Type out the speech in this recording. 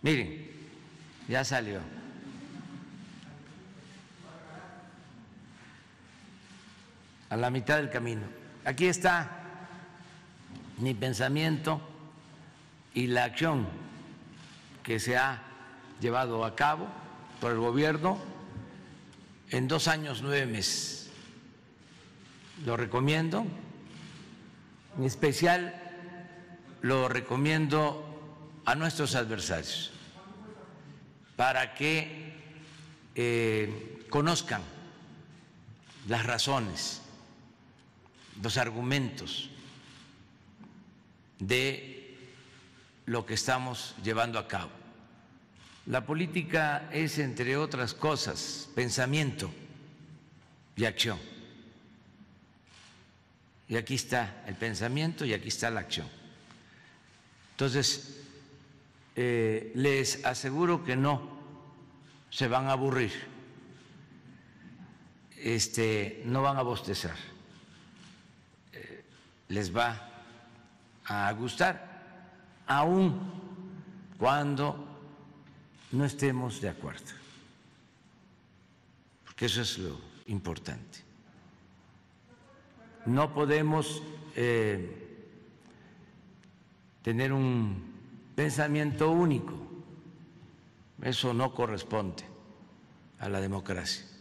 Miren, ya salió. A la mitad del camino. Aquí está mi pensamiento y la acción que se ha llevado a cabo por el gobierno en 2 años 9 meses. Lo recomiendo, en especial lo recomiendo a nuestros adversarios para que conozcan las razones, los argumentos de lo que estamos llevando a cabo. La política es, entre otras cosas, pensamiento y acción. Y aquí está el pensamiento y aquí está la acción. Entonces, les aseguro que no se van a aburrir, no van a bostezar, les va a gustar, aun cuando no estemos de acuerdo, porque eso es lo importante. No podemos tener un pensamiento único, eso no corresponde a la democracia.